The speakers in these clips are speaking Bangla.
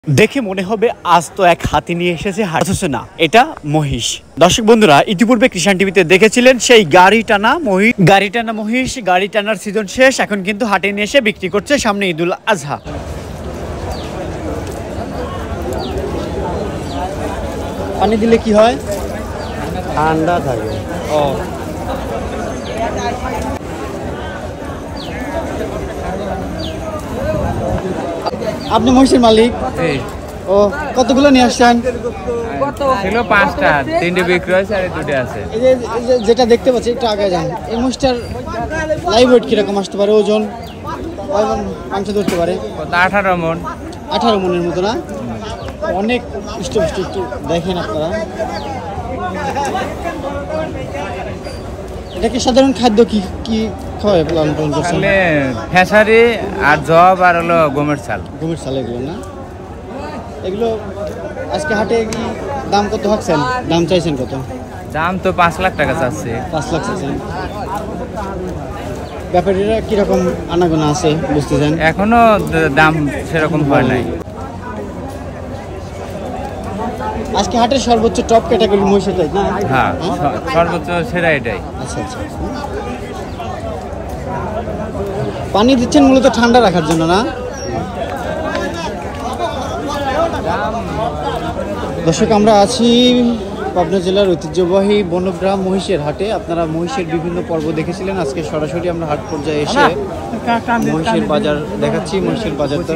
দেখে মনে হবে আজ তো এক হাতি নিয়ে এসেছে, অথচ না, এটা মহিষ। দর্শক বন্ধুরা, ইতিপূর্বে কৃষাণ টিভিতে দেখেছিলেন সেই গাড়ি টানা মহিষ। গাড়ি টানার সিজন শেষ, এখন কিন্তু হাটে নিয়ে এসে বিক্রি করছে, সামনে ঈদুল আজহা। পানি দিলে কি হয়? ঠান্ডা থাকে। ও, আপনি মহিষের মালিক? ও, কতগুলো নিয়ে আসছেন? ছিল 5টা, 3টে বিক্রি হয়েছে আর 2টে আছে। এই যে যেটা দেখতে পাচ্ছি, একটু আগে যান। এই মহিষটার লাইভ ওয়েট কিরকম আসতে পারে? ওজন মাংস ধরতে পারে? 18 মণ। 18 মণের মতো না? অনেক ইষ্ট একটু দেখেন আপনারা। এটাকে সাধারণ খাদ্য কি কি খাওয়ায় লালন পালন করছেন? ফেসারি আর জব আর হলো গমের চাল। গমের চাল এগুলো না? এগুলো আজকে হাটে কি দাম কত হাঁকছেন? দাম চাইছেন কত? দাম তো 5 লাখ টাকা চাচ্ছে। 5 লাখ চাইছেন। ব্যাপারীরা কিরকম আনাগোনা আছে বুঝতেছেন? এখনো দাম সেরকম হয় নাই। আজকে হাটের সর্বোচ্চ টপ ক্যাটাগরি মহিষ এটাই না? হ্যাঁ, সর্বোচ্চ সেরা এটাই। আচ্ছা আচ্ছা। পানি দিচ্ছেন মূলত ঠান্ডা রাখার জন্য না? দর্শক, আমরা আছি পাবনা জেলার ঐতিহ্যবাহী বনগ্রাম মহিষের হাটে। আপনারা মহিষের বিভিন্ন পর্ব দেখেছিলেন, আজকে সরাসরি আমরা হাট পর্যায়ে এসে মহিষের বাজার দেখাচ্ছি। মহিষের বাজার তো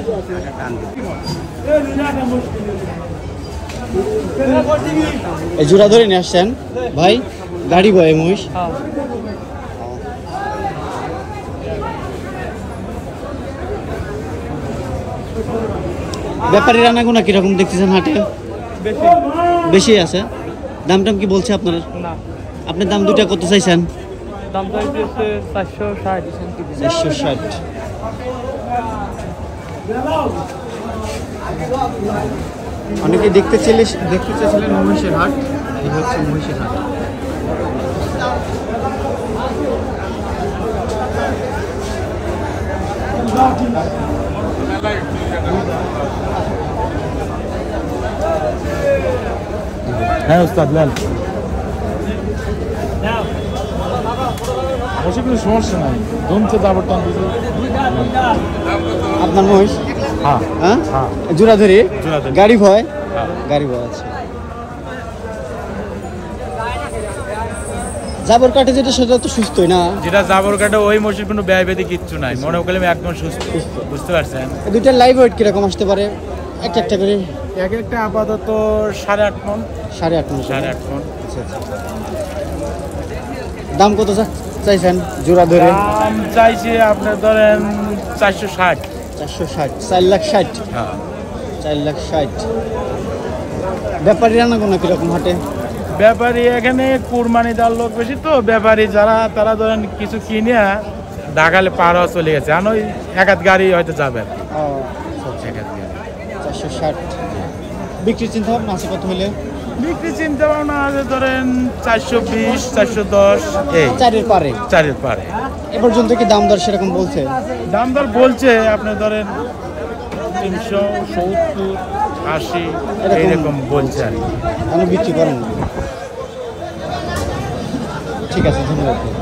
এই জোড়া ধরে নিয়ে আসছেন ভাই? গাড়ি বয় মহিষ? ব্যাপারী রান্নাগুনা কিরকম দেখতেছেন হাটে? বেশি আছে। দাম টাম কি বলছে আপনার? আপনার দাম দুটা কত চাইছেন? দাম চাইছে 460। 460। অনেকে দেখতে চেয়েছিলেন মহিষের হাট। এই হচ্ছে মহিষের হাট। হ্যাঁ ওস্তাদ, নেন। অবশ্যই কোনো সমস্যা নাই, জমছে যাবো টান দিতে। আপনার মহিষ? হ্যাঁ হ্যাঁ, হ্যাঁ। জোড়া ধরে জোড়াধরি। গাড়ি ভয়? হ্যাঁ। গাড়ি ভয় আছে। জাবর কাটে যেটা, সেটা তো সুস্থই না? যেটা জাবর কাটে ওই মসজিদ কোনো ব্যয় ব্যাধি কিচ্ছু নাই, মনে করলে একদম সুস্থ। বুঝতে পারছেন? দুইটার লাইভ ওয়েট কিরকম আসতে পারে? একটা করে এক একটা আপাতত 8.5 মণ। 8.5 মণ। 8.5 মণ। আচ্ছা আচ্ছা। দাম কত চাইছেন জোড়া ধরে? দাম চাইছে আপনার ধরেন 460। 460। 4,60,000। হ্যাঁ। 4,60,000। ব্যাপারী রান্নাগুনা কিরকম হাটে? ব্যাপারী এখানে কুরবানি দেওয়ার লোক বেশি, তো ব্যাপারী যারা তারা ধরেন কিছু কিনে ঢাকালে পার হওয়া চলে গেছে, আর ওই এক হাত গাড়ি হয়তো যাবে। ও, আচ্ছা আচ্ছা। 460। বিক্রির চিন্তা ভাবনা আছে কত হলে? বিক্রি চিন্তা ভাবনা আছে ধরেন 420, 410 এই 4-এর পারে। 4-এর পারে। এ পর্যন্ত কি দাম দর সেরকম বলছে? দাম দর বলছে আপনি ধরেন 370, 80 এরকম বলছে আর কি। আমি বিক্রি করেন না। ঠিক আছে, ধন্যবাদ।